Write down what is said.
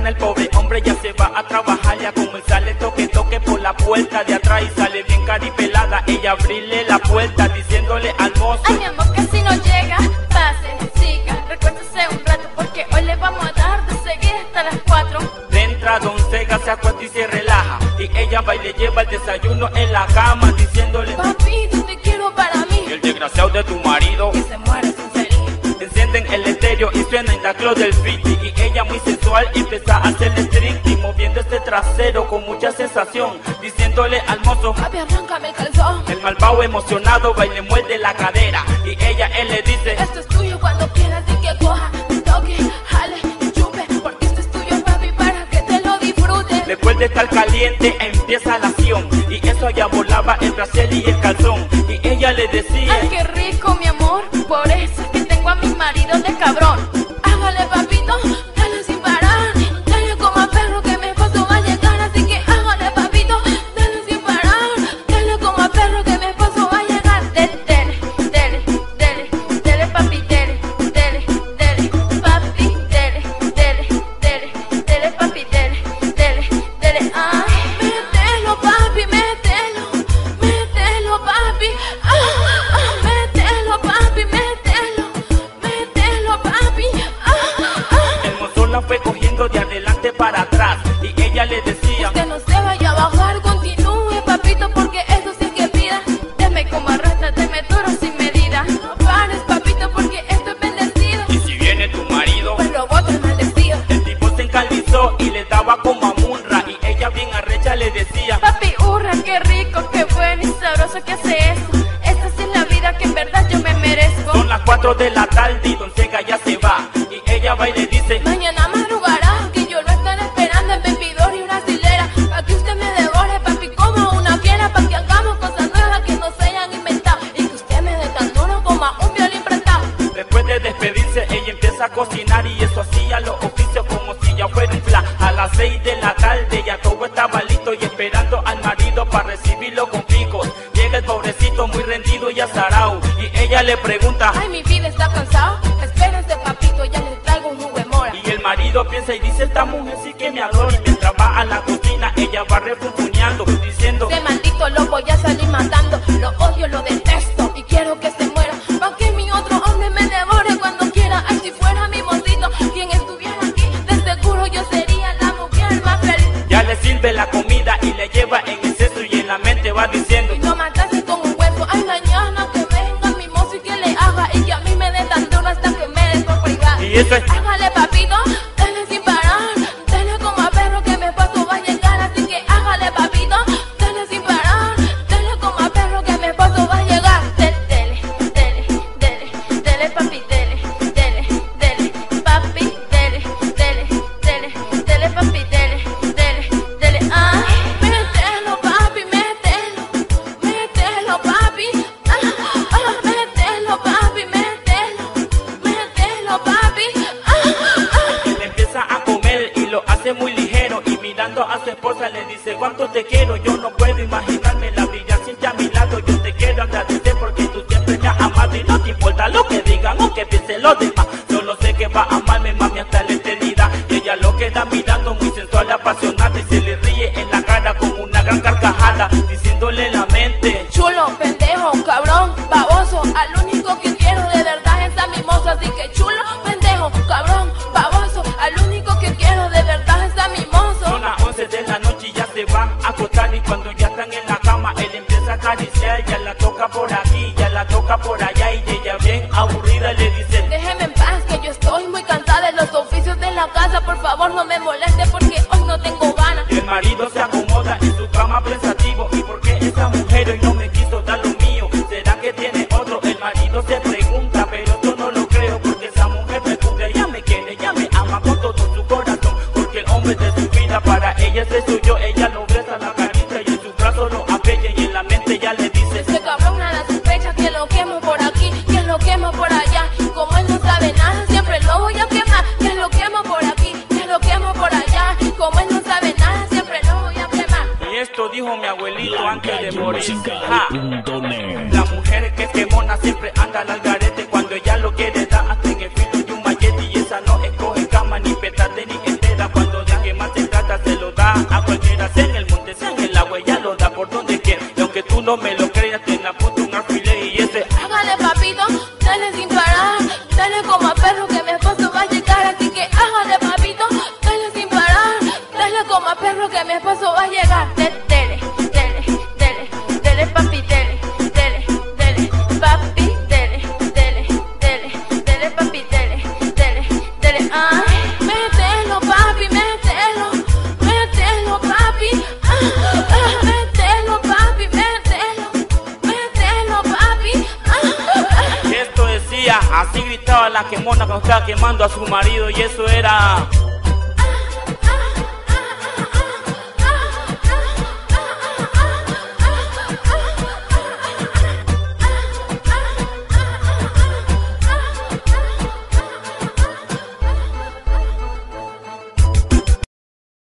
mañana el pobre hombre ya se va a trabajar, ya como él sale toque por la puerta de atrás y sale bien caripelada. Ella abrirle la puerta diciéndole al mozo: ay, mi amor, que si no llega, pase, siga, recuérdese un rato porque hoy le vamos a dar de seguida hasta las 4. De entra Don Sega, se acuesta y se relaja, y ella va y le lleva el desayuno en la cama diciéndole: papito, te quiero para mí. Y el desgraciado de tu marido Que se muere sin feliz. encienden el estéreo y suena en la club del Fiti, y ella muy sensual empieza a hacerle stricty, moviendo este trasero con mucha sensación, diciéndole al mozo: Papi, arráncame el calzón. el malvado emocionado va y le muerde la cadera, y ella él le dice: Esto es tuyo cuando quieras y que coja, toque, jale, chupe, porque esto es tuyo, papi, para que te lo disfrutes. Después de estar caliente empieza la acción, y eso ya volaba el brasier y el calzón, y ella le decía: Ay, qué rico, mi amor, por eso es que tengo a mi marido de cabrón. Hágale, papito, dale sin parar, dale como a perro que mi esposo va a llegar, así que hágale, papito, dale sin parar, dale como a perro que mi esposo va a llegar. Dele, dele, dele, dele, papi, dele, dele, dele, papi, dele, dele, dele, dele, papi, dele, dele, dele. Ay, mételo, papi, mételo, mételo, papi, mételo, papi, mételo, mételo, papi. El mozo la fue cogiendo de adelante para atrás, y ella le decía: Que no se vaya a bajar, continúe, papito, porque eso sí que pida. Deme como arrastra, deme duro sin medida. No pares, papito, porque esto es bendecido. y si viene tu marido. Pues lo boto el maldecido. El tipo se encalizó y le daba como a Munra, y ella bien arrecha le decía: Papi, hurra, qué rico, qué bueno y sabroso que hace eso. Esta sí es la vida que en verdad yo me merezco. son las 4 de la tarde y Don Sega ya se va, y ella va y le dice: Mañana madrugará, que yo lo estaré esperando en bebidor y brasilera. Pa' que usted me devore, papi, como una fiera. Pa' que hagamos cosas nuevas que no se hayan inventado. Y que usted me dé tan duro como a un violín prestado. Después de despedirse, ella empieza a cocinar, y eso hacía los oficios como si ya fuera un plan. A las 6 de la tarde ya todo estaba listo y esperando al marido para recibirlo con picos. Llega el pobrecito muy rendido y azarao, y ella le pregunta: Ay, mi vida está cansado. Espérense, papito, ya les traigo un jugo de mora. y el marido piensa y dice: esta mujer sí que me adora. Y mientras va a la cocina, ella va refunfuñando, diciendo: Este maldito lo voy a salir matando. Lo odio, lo detesto y quiero que se muera. Pa' que mi otro hombre me devore cuando quiera. Ay, si fuera mi mocito quien estuviera aquí, de seguro yo sería la mujer más feliz. ya le sirve la comida y le lleva en exceso, y en la mente va diciendo: Y no mataste con un hueso. Ay, mañana que venga mi mozo y que le haga, y que a mí me dé tan duro hasta que me dé por privado. y eso es. Hágale, papito, dale sin parar, dale como a perro que mi esposo va a llegar, así que hágale, papito, dale sin parar, dale como a perro que mi esposo va a llegar. Dele, dele, dele, dele, papi, dele, dele, dele, papi, dele, dele, dele, dele, papi, dele, dele, dele. Ay, mételo, papi, mételo, mételo, papi, mételo, papi, mételo, mételo, papi. Él empieza a comer y lo hace muy ligero, y mirando a su esposa le dice: cuánto te quiero, yo no puedo imaginarme la vida sin ti a mi lado. Yo te quiero agradecer porque tú siempre me has amado, y no te importa lo que digan o que piensen los demás. Solo sé que va a amarme, mami, hasta la eternidad. Y ella lo queda mirando muy sensual, apasionada, y se le ríe en la cara con una gran carcajada, diciéndole en la mente: Chulo, pendejo, cabrón, baboso, al único que quiero de verdad es a mi mozo. Así que chulo, pendejo, cabrón, baboso, al único que quiero de verdad es a mi mozo. son las 11 de la noche y ya se van a acostar, y cuando ya están en la cama, él empieza a acariciar, ya la toca por aquí, ya la toca por allá, y ella bien aburrida le dice: Déjeme en paz, que yo estoy muy cansada de los oficios de la casa. Por favor, no me moleste porque hoy no tengo ganas. Y el marido se acomoda en su cama pensativo: ¿y por qué esa mujer hoy no me quiso dar lo mío? ¿Será que tiene otro? El marido se pregunta, pero yo no lo creo, porque esa mujer me gusta, ella me quiere, ella me ama con todo su corazón, porque el hombre de su vida para ella es el suyo. Ella lo besa, la acaricia y en su brazo lo apella, y en la mente ya le dice: Ese cabrón nada sospecha que lo quemo por aquí, que lo quemo por allá. Como él no sabe nada, siempre lo voy a quemar. Que lo quemo por aquí, que lo quemo por allá. Como él no sabe nada, siempre lo voy a quemar. y esto dijo mi abuelito antes de morir. LaCalleMusica.net. La mujer que es quemona siempre anda al garete, cuando ella lo quiere da hasta en el filo de un machete, y esa no escoge cama ni petate ni entera. Cuando deja la quemona cuando estaba quemando a su marido y eso era